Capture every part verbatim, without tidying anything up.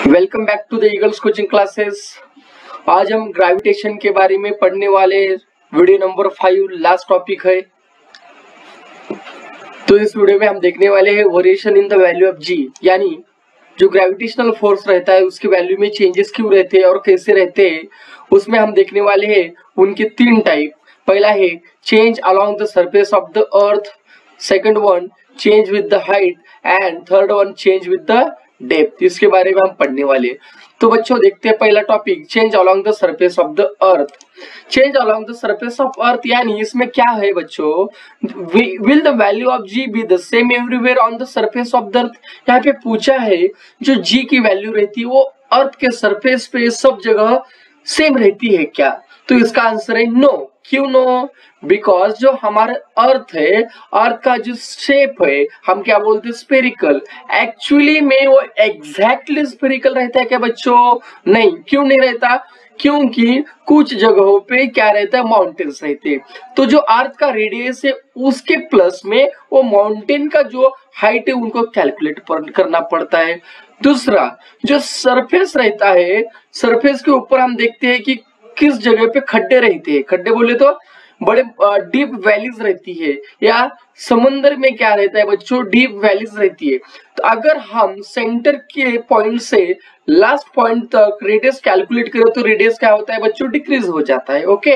Welcome back to the Eagles coaching classes. आज हम gravitation के बारे में पढ़ने वाले। Video number five last topic है। तो इस वीडियो में हम देखने वाले हैं variation in the value of G, यानी जो ग्रेविटेशनल फोर्स रहता है उसके वैल्यू में चेंजेस क्यों रहते हैं और कैसे रहते हैं, उसमें हम देखने वाले हैं उनके तीन टाइप। पहला है change along the surface of the earth, second one change with the height and third one change with the depth. इसके बारे में हम पढ़ने वाले। तो बच्चों देखते हैं पहला topic, change along the surface of the earth. Change along the surface of earth यानी इसमें क्या है बच्चों, will the value of G be the same everywhere on the surface of the earth. यहाँ पे पूछा है जो जी की वैल्यू रहती है वो अर्थ के सरफेस पे सब जगह सेम रहती है क्या? तो इसका आंसर है नो। क्यों नो? बिकॉज जो हमारा अर्थ है, अर्थ का जो शेप है हम क्या बोलते हैं स्फेरिकल, एक्चुअली में वो एग्जैक्टली स्फेरिकल रहता है क्या बच्चों? नहीं। क्यों नहीं रहता? क्योंकि कुछ जगहों पे क्या रहता है, माउंटेन्स रहते हैं। तो जो अर्थ का रेडियस है उसके प्लस में वो माउंटेन का जो हाइट है उनको कैलकुलेट करना पड़ता है। दूसरा जो सरफेस रहता है, सरफेस के ऊपर हम देखते हैं कि किस जगह पे खड्डे रहते हैं। खड्डे बोले तो बड़े डीप वैलीज रहती है, या समुद्र में क्या रहता है बच्चों, डीप वैलीज रहती है। तो अगर हम सेंटर के पॉइंट से लास्ट पॉइंट तक रेडियस कैलकुलेट करें तो रेडियस क्या होता है बच्चों, डिक्रीज हो जाता है। Okay,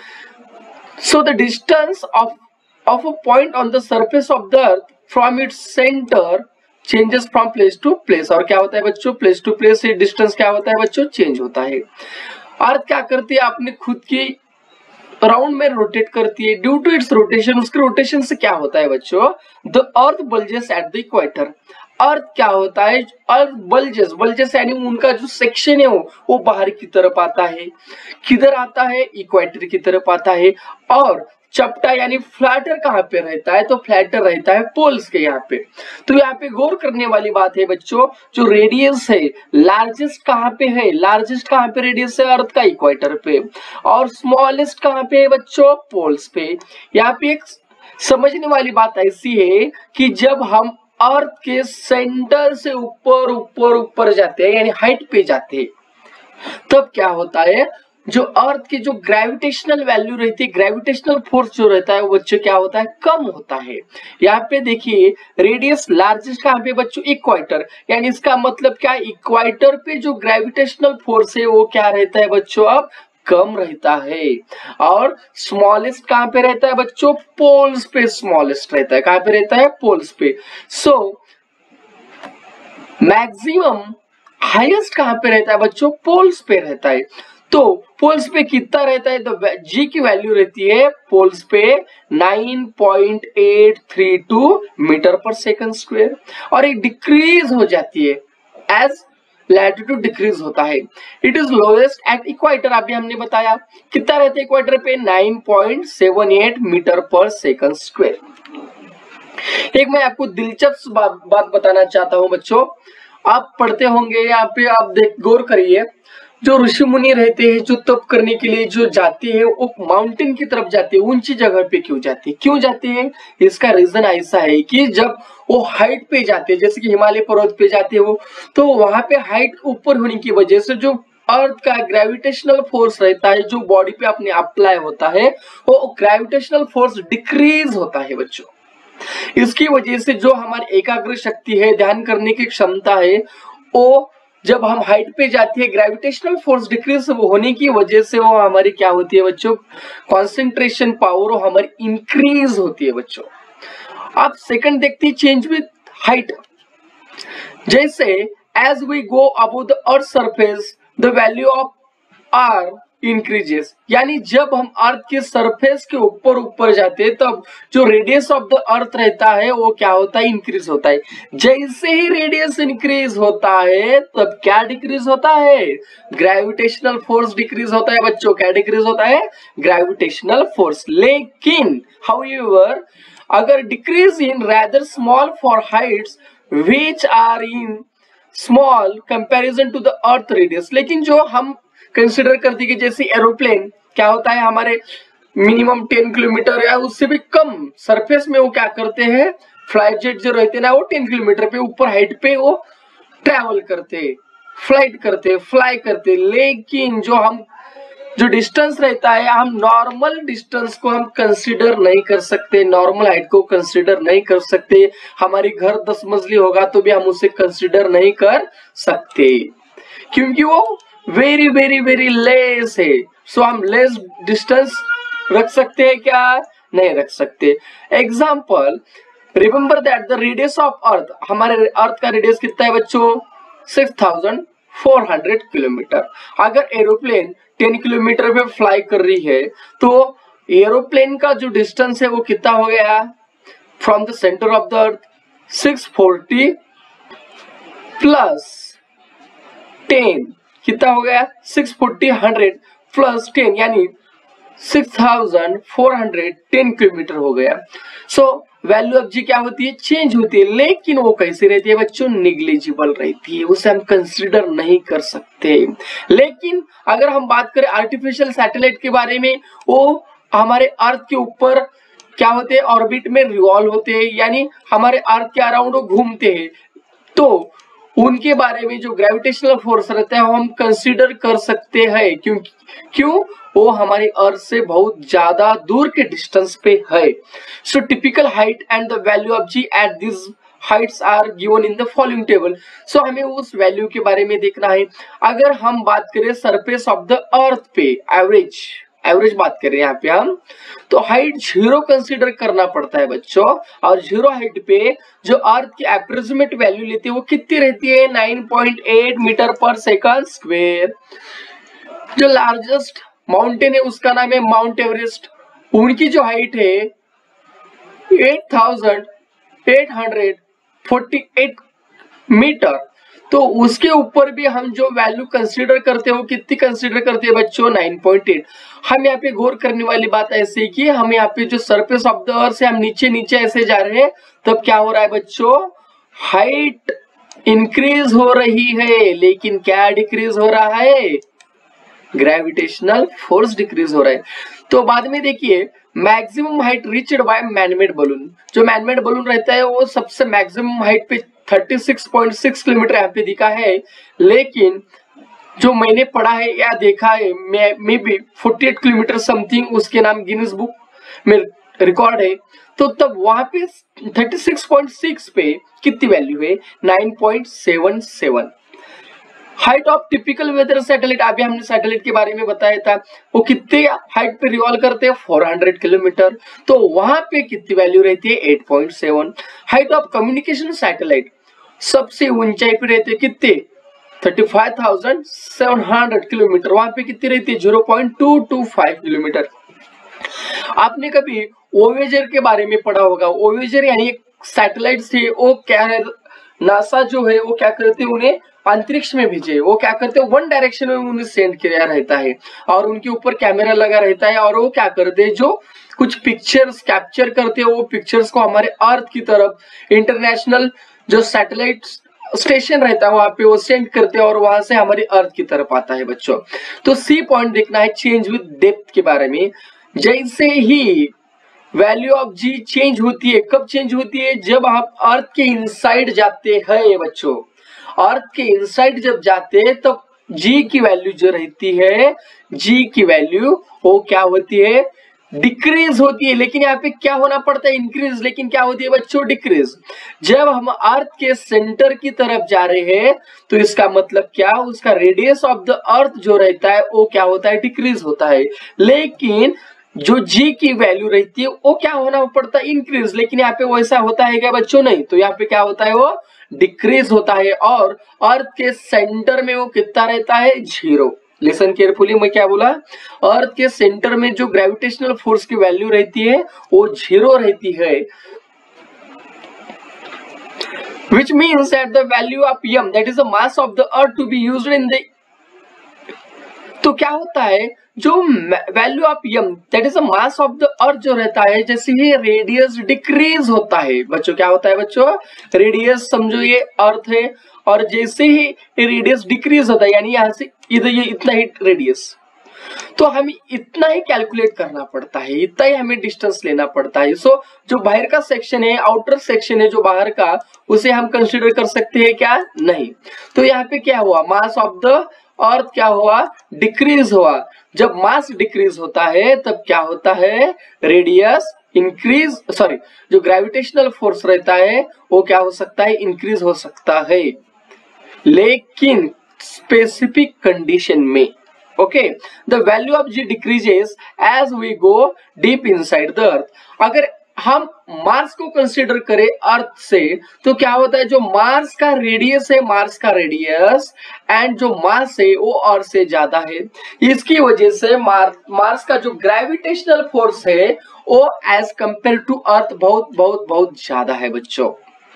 so the distance of of a point on the surface of the earth from its centre changes from place to place. और क्या होता है बच्चों, प्लेस टू प्लेस से डिस्टेंस क्या होता है बच्चों, चेंज होता है। अर्थ क्या करती है, अपने खुद की राउंड में रोटेट करती है। ड्यू टू इट्स रोटेशन, उसके रोटेशन से क्या होता है बच्चों, the earth bulges at the equator. Earth क्या होता है, अर्थ बल्जेस, बल्जेस यानी उनका जो सेक्शन है वो वो बाहर की तरफ आता है। किधर आता है, इक्वेटर की तरफ आता है। और चपटा यानी फ्लैटर कहाँ पे रहता है, तो फ्लैटर रहता है पोल्स के यहाँ पे। तो यहाँ पे गौर करने वाली बात है बच्चों, जो रेडियस है लार्जेस्ट कहाँ पे है, लार्जेस्ट कहाँ पे रेडियस है अर्थ का, इक्वेटर पे। और स्मॉलेस्ट कहाँ पे है बच्चों, पोल्स पे। यहाँ पे एक समझने वाली बात ऐसी है कि जब हम अर्थ के सेंटर से ऊपर ऊपर ऊपर जाते हैं यानी हाइट पे जाते हैं, तब क्या होता है, जो अर्थ की जो ग्रेविटेशनल वैल्यू रहती है, ग्रेविटेशनल फोर्स जो रहता है वो बच्चों क्या होता है, कम होता है। यहाँ पे देखिए रेडियस लार्जेस्ट कहाँ पे बच्चों, इक्वेटर, यानी इसका मतलब क्या, इक्वेटर पे जो ग्रेविटेशनल फोर्स है वो क्या रहता है बच्चों, अब कम रहता है। और स्मॉलेस्ट कहाँ पे रहता है बच्चों, पोल्स पे स्मॉलेस्ट रहता है। कहाँ पे रहता है, पोल्स पे। सो मैक्सिमम हाईएस्ट कहाँ पे रहता है बच्चों, पोल्स पे रहता है। तो पोल्स पे कितना रहता है, तो जी की वैल्यू रहती है पोल्स पे nine point eight three two metre per second square, और ये डिक्रीज हो जाती है एज लैटिट्यूड डिक्रीज होता है। It is lowest at equator, अभी हमने बताया कितना रहता है इक्वेटर पे, nine point seven eight metre per second square. एक मैं आपको दिलचस्प बात, बात बताना चाहता हूं बच्चों, आप पढ़ते होंगे यहाँ पे, आप देख गौर करिए, जो ऋषि मुनि रहते हैं जो तप करने के लिए जो जाते हैं वो माउंटेन की तरफ जाते हैं, ऊंची जगह पे क्यों जाते हैं, क्यों जाते हैं? इसका रीजन ऐसा है कि जब वो हाइट पे जाते हैं, जैसे कि हिमालय पर्वत पे जाते हैं वो, तो वहां पे हाइट ऊपर होने की वजह से जो अर्थ का ग्रेविटेशनल फोर्स रहता है जो बॉडी पे अपने अप्लाई होता है, वो ग्रेविटेशनल फोर्स डिक्रीज होता है बच्चों। इसकी वजह से जो हमारी एकाग्र शक्ति है, ध्यान करने की क्षमता है, वो जब हम हाइट पे जाती है ग्रेविटेशनल फोर्स डिक्रीज होने की वजह से वो हमारी क्या होती है बच्चों, कंसंट्रेशन पावर वो हमारी इंक्रीज होती है बच्चों। आप सेकंड देखते हैं चेंज विद हाइट। जैसे as we go above the earth surface the value of R increases, यानी जब हम अर्थ के सरफेस के ऊपर ऊपर जाते हैं तब जो रेडियस ऑफ द अर्थ रहता है वो क्या होता है, इंक्रीज होता है। जैसे ही रेडियस इंक्रीज होता है तब क्या डिक्रीज होता है, ग्रेविटेशनल फोर्स डिक्रीज होता है बच्चों। क्या डिक्रीज होता है, ग्रेविटेशनल फोर्स। लेकिन हाउएवर अगर decrease in rather small for heights which are in small comparison to the earth radius, लेकिन जो हम कंसिडर करती कि जैसे एरोप्लेन क्या होता है हमारे मिनिमम टेन किलोमीटर या उससे भी कम सरफेस में वो क्या करते हैं, फ्लाइट जेट जो रहते हैं ना वो टेन किलोमीटर पे ऊपर हाइट पे वो ट्रैवल करते हैं। फ्लाइट करते फ्लाई करते, लेकिन जो हम जो डिस्टेंस रहता है हम नॉर्मल डिस्टेंस को हम कंसीडर नहीं कर सकते, नॉर्मल हाइट को कंसीडर नहीं कर सकते। हमारी घर दस मंजिली होगा तो भी हम उसे कंसीडर नहीं कर सकते, क्योंकि वो वेरी वेरी वेरी लेस है। सो हम लेस डिस्टेंस रख सकते हैं क्या? नहीं रख सकते। Example, remember that the radius of earth, हमारे अर्थ का रेडियस कितना है बच्चों? Six thousand four hundred kilometre. अगर एरोप्लेन टेन किलोमीटर पे फ्लाई कर रही है तो एरोप्लेन का जो डिस्टेंस है वो कितना हो गया? From the centre of the earth six forty plus ten कितना हो गया? Six forty hundred plus ten यानी six thousand four hundred ten kilometre हो गया। सो वैल्यू ऑफ जी क्या होती है? चेंज होती है, लेकिन वो कैसी रहती है बच्चों? निग्लिजिबल रहती है, उसे हम कंसीडर नहीं कर सकते। लेकिन अगर हम बात करें आर्टिफिशियल सैटेलाइट के बारे में, वो हमारे अर्थ के ऊपर क्या होते हैं? ऑर्बिट में रिवॉल्व होते हैं, यानी हमारे अर्थ के अराउंड वो घूमते हैं, तो उनके बारे में जो ग्रेविटेशनल फोर्स रहता है वो हम कंसीडर कर सकते हैं। क्यों? क्यों? वो हमारी अर्थ से बहुत ज्यादा दूर के डिस्टेंस पे है। So typical height and the value of g at this heights are given in the following table. So हमें उस वैल्यू के बारे में देखना है। अगर हम बात करें सरफेस ऑफ द अर्थ पे एवरेज एवरेज बात करें यहाँ पे हम, तो हाइट जीरो कंसीडर करना पड़ता है बच्चों, और जीरो हाइट पे जो अर्थ की अप्रोक्सीमेट वैल्यू लेती है वो कितनी रहती है? Nine point eight metre per second square. जो लार्जेस्ट माउंटेन है उसका नाम है माउंट एवरेस्ट, उनकी जो हाइट है eight thousand eight hundred forty eight metre. तो उसके ऊपर भी हम जो वैल्यू कंसीडर करते हैं वो कितनी कंसीडर करते हैं बच्चों? Nine point eight. हम यहाँ पे गौर करने वाली बात ऐसे कि हम यहाँ पे जो सरफेस ऑफ द अर्थ से हम नीचे नीचे ऐसे जा रहे हैं, तब क्या हो रहा है बच्चों? हाइट इंक्रीज हो रही है, लेकिन क्या डिक्रीज हो रहा है? ग्रेविटेशनल फोर्स डिक्रीज हो रहा है। तो बाद में देखिए, maximum height reached by manmade balloon, जो मैनमेड बलून रहता है वो सबसे मैक्सिमम हाइट पे thirty six point six kilometre यहाँ पे दिखा है, लेकिन जो मैंने पढ़ा है या देखा है maybe forty eight kilometre something उसके नाम गिनीज बुक में रिकॉर्ड है। तो तब वहां पे थर्टी सिक्स पॉइंट सिक्स पे कितनी वैल्यू है? Nine point seven seven. Height of typical weather satellite, अभी हमने सैटेलाइट के बारे में बताया था, वो कितने हाइट पे रिवॉल्व करते हैं? Four hundred kilometre. तो वहां पे कितनी वैल्यू रहती है? Eight point seven. Height of communication satellite सबसे ऊंचाई पे रहते हैं कितने? Thirty five thousand seven hundred kilometre, वहां पे कितनी रहती है? Zero point two two five kilometre. आपने कभी ओवेजर के बारे में पढ़ा होगा। ओवेजर यानी एक सैटेलाइट से, वो क्या है, नासा जो है वो क्या करते हैं, उन्हें अंतरिक्ष में भेजे। वो क्या करते हैं? वन डायरेक्शन में उन्हें सेंड किया रहता है, और उनके ऊपर कैमरा लगा रहता है, और वो क्या करते हैं? जो कुछ पिक्चर्स कैप्चर करते हैं, वो पिक्चर्स को हमारे अर्थ की तरफ इंटरनेशनल जो सैटेलाइट स्टेशन रहता है वहां पे वो सेंड करते हैं, और वहां से हमारी अर्थ की तरफ आता है बच्चों। तो सी पॉइंट देखना है चेंज विद डेप्थ के बारे में। जैसे ही वैल्यू ऑफ जी चेंज होती है, कब चेंज होती है? जब आप अर्थ के इनसाइड जाते हैं बच्चों। अर्थ के इनसाइड जब जाते हैं तब जी की वैल्यू जो रहती है, जी की वैल्यू वो क्या होती है? डिक्रीज होती है। लेकिन यहाँ पे क्या होना पड़ता है? इंक्रीज। लेकिन क्या होती है बच्चों? डिक्रीज। जब हम अर्थ के सेंटर की तरफ जा रहे हैं तो इसका मतलब क्या? उसका रेडियस ऑफ द अर्थ जो रहता है वो क्या होता है? डिक्रीज होता है। लेकिन जो जी की वैल्यू रहती है वो क्या होना पड़ता है? इंक्रीज। लेकिन यहाँ पे वैसा होता है क्या बच्चों? नहीं। तो यहाँ पे क्या होता है? वो डिक्रीज होता है। और अर्थ के सेंटर में वो कितना रहता है? जीरो। लिसन केयरफुली, मैं क्या बोला? अर्थ के सेंटर में जो ग्रेविटेशनल फोर्स की वैल्यू रहती है वो जीरो रहती है, which means that the value of m, that is the mass of the earth to be used in the, तो क्या होता है? जो value of m, that is the mass of the earth जो रहता है, जैसे ही रेडियस डिक्रीज होता है बच्चों, क्या होता है बच्चों? रेडियस समझो ये अर्थ है, और जैसे ही रेडियस डिक्रीज होता है, यानी यहाँ से इधर ये इतना ही रेडियस, तो हमें इतना ही कैलकुलेट करना पड़ता है, इतना ही हमें डिस्टेंस लेना पड़ता है। सो जो बाहर का सेक्शन है, आउटर सेक्शन है जो बाहर का, उसे हम कंसीडर कर सकते हैं क्या? नहीं। तो यहाँ पे क्या हुआ, मास ऑफ द अर्थ क्या हुआ, डिक्रीज हुआ। जब मास डिक्रीज होता है तब क्या होता है, रेडियस इंक्रीज, सॉरी जो ग्रेविटेशनल फोर्स रहता है वो क्या हो सकता है, इंक्रीज हो सकता है, लेकिन स्पेसिफिक कंडीशन में। Okay, the value of g decreases as we go deep inside the earth. अगर हम मार्स को कंसीडर करें अर्थ से तो क्या होता है, जो मार्स का रेडियस है, मार्स का रेडियस एंड जो मास है वो अर्थ से ज्यादा है। इसकी वजह से मार्स मार्स का जो ग्रेविटेशनल फोर्स है वो एज कंपेयर टू अर्थ बहुत बहुत बहुत ज्यादा है बच्चों।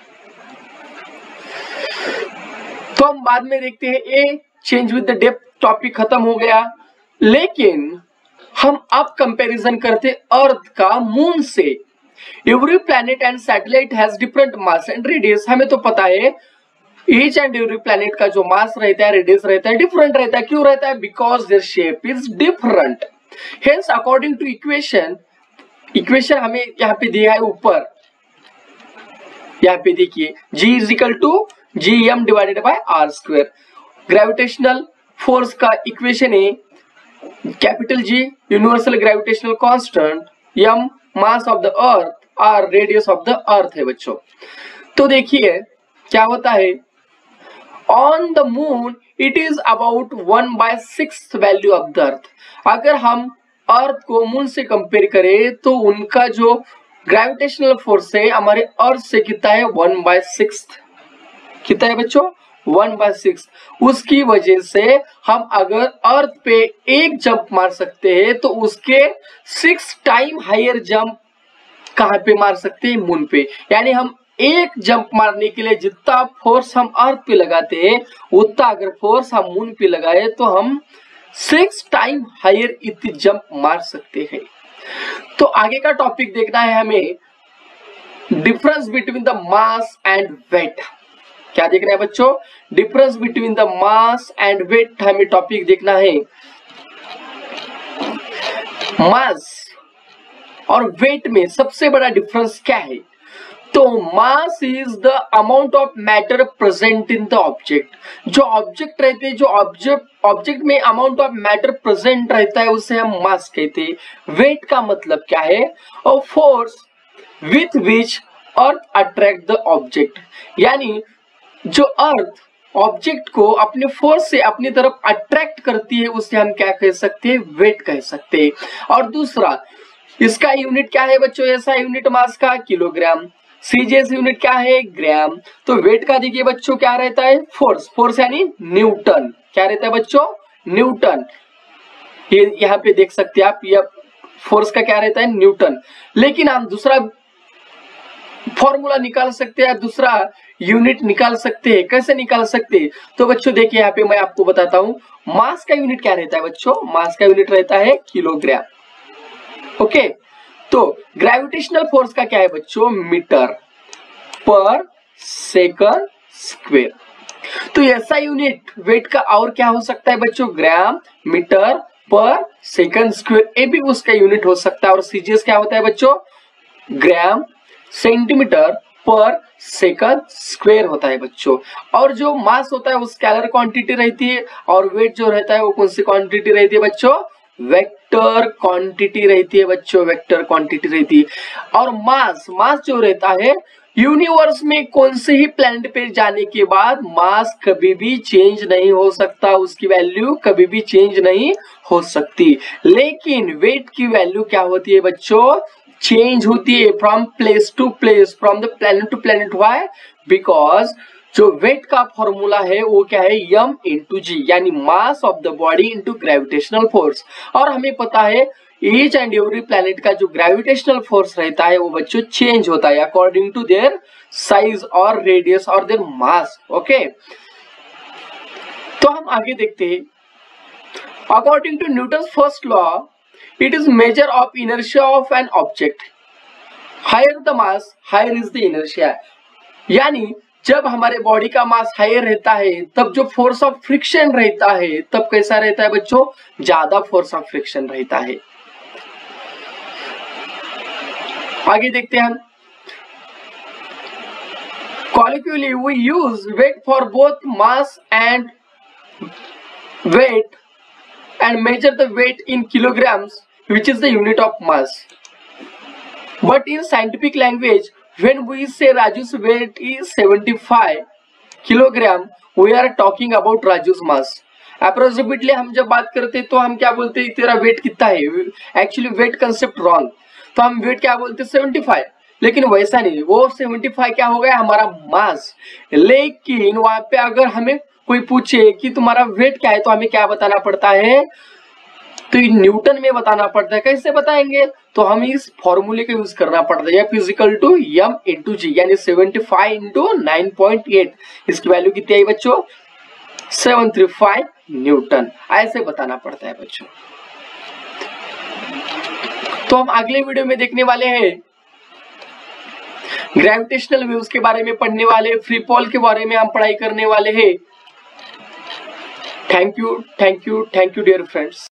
तो हम बाद में देखते हैं, a change with the depth topic खत्म हो गया। लेकिन हम अब कंपैरिजन करते अर्थ का मून से। Every planet and satellite has different mass and radius. हमें तो पता है ईच एंड एवरी प्लैनेट का जो मास रहता है, रेडियस रहता है, डिफरेंट रहता है। क्यों रहता है? Because their shape is different. Hence according to equation, equation हमें यहाँ पे दिया है ऊपर, यहाँ पे देखिए G is equal to G M divided by R square. Gravitational force का इक्वेशन है capital G universal gravitational constant, m mass of the earth, r radius of the earth है बच्चों। तो देखिए क्या होता है, on the moon it is about one by six value of the earth. अगर हम अर्थ को मून से कंपेयर करें तो उनका जो ग्रेविटेशनल फोर्स है हमारे अर्थ से कितना है, वन बाय सिक्स। कितना है बच्चों? One by six. उसकी वजह से हम अगर अर्थ पे एक जंप मार सकते हैं तो उसके सिक्स टाइम हायर जंप कहां पे मार सकते हैं, मून पे। यानी हम एक जंप मारने के लिए जितना फोर्स हम अर्थ पे लगाते हैं उतना अगर फोर्स हम मून पे लगाए तो हम सिक्स टाइम हायर इतनी जंप मार सकते हैं। तो आगे का टॉपिक देखना है हमें, difference between the mass and weight. क्या देखना है बच्चों? Difference between the mass and weight हमें टॉपिक देखना है। मास और वेट में सबसे बड़ा डिफरेंस क्या है? तो mass is the amount of matter present in the object. जो ऑब्जेक्ट रहते हैं, जो ऑब्जेक्ट ऑब्जेक्ट में अमाउंट ऑफ मैटर प्रेजेंट रहता है उसे हम मास कहते हैं। वेट का मतलब क्या है? A force with which earth attract the object. यानी जो अर्थ ऑब्जेक्ट को अपने फोर्स से अपनी तरफ अट्रैक्ट करती है उसे हम क्या कह सकते हैं, वेट कह सकते हैं। और दूसरा, इसका यूनिट क्या है बच्चों? ऐसा यूनिट मास का किलोग्राम, सीजीएस यूनिट क्या है, ग्राम। तो वेट का देखिए बच्चों क्या रहता है, फोर्स, फोर्स यानी न्यूटन। क्या रहता है बच्चों? न्यूटन। ये यहाँ पे देख सकते हैं आप, ये फोर्स का क्या रहता है, न्यूटन। लेकिन हम दूसरा फॉर्मूला निकाल सकते हैं, दूसरा यूनिट निकाल सकते हैं। कैसे निकाल सकते हैं? तो बच्चों देखिए यहाँ पे मैं आपको बताता हूं, मास का यूनिट क्या रहता है बच्चों? मास का यूनिट रहता है किलोग्राम। ओके, तो ग्रेविटेशनल फोर्स का क्या है बच्चों? Metre per second square. तो ऐसा यूनिट वेट का और क्या हो सकता है बच्चों? Gram, metre per second square, ये भी उसका यूनिट हो सकता है। और सीजीएस क्या होता है बच्चों? Gram centimetre per second square होता है बच्चों। और जो मास होता है वो स्केलर क्वांटिटी रहती है, और वेट जो रहता है वो कौन सी क्वांटिटी रहती है बच्चों? वेक्टर क्वांटिटी रहती है बच्चों, वेक्टर क्वांटिटी रहती है। और मास, मास जो रहता है यूनिवर्स में कौन से ही प्लैनेट पे जाने के बाद मास कभी भी चेंज नहीं हो सकता, उसकी वैल्यू कभी भी चेंज नहीं हो सकती। लेकिन वेट की वैल्यू क्या होती है बच्चों? चेंज होती है from place to place, from the planet to planet. Why? Because जो वेट का फॉर्मूला है वो क्या है, m इंटू जी, यानी mass of the body into gravitational force. और हमें पता है ईच एंड एवरी प्लैनेट का जो ग्रेविटेशनल फोर्स रहता है वो बच्चों चेंज होता है अकॉर्डिंग टू देयर साइज और रेडियस और देयर मास। ओके, तो हम आगे देखते हैं। According to Newton first law, it is measure of inertia of an object. Higher the mass, higher is the inertia. यानी जब हमारे बॉडी का मास हायर रहता है तब जो फोर्स ऑफ फ्रिक्शन रहता है तब कैसा रहता है बच्चों, ज्यादा फोर्स ऑफ फ्रिक्शन रहता है। आगे देखते हैं हम, colloquially we use weight for both mass and weight and measure the weight in kilograms, which is the unit of mass. But in scientific language, when we say Raju's weight is seventy-five kilogram, we are talking about Raju's mass. Approximately हम जब बात करते तो हम क्या बोलते हैं, तेरा वेट कितना है। एक्चुअली वेट कंसेप्ट रॉन्ग, तो हम वेट क्या बोलते हैं सेवेंटी फाइव, लेकिन वैसा नहीं, वो सेवेंटी फाइव क्या हो गया हमारा मास। लेकिन वहां पे अगर हमें कोई पूछे कि तुम्हारा वेट क्या है तो हमें क्या बताना पड़ता है, तो न्यूटन में बताना पड़ता है। कैसे बताएंगे, तो हमें इस फॉर्मूले का यूज करना पड़ता है, F is equal to m into g, यानी seventy five into nine point eight, इसकी वैल्यू कितनी आई बच्चों, सेवन थ्री फाइव न्यूटन, ऐसे बताना पड़ता है बच्चों। तो हम अगले वीडियो में देखने वाले हैं ग्रेविटेशनल वेव्स के बारे में पढ़ने वाले, फ्री फॉल के बारे में हम पढ़ाई करने वाले हैं। Thank you thank you thank you dear friends.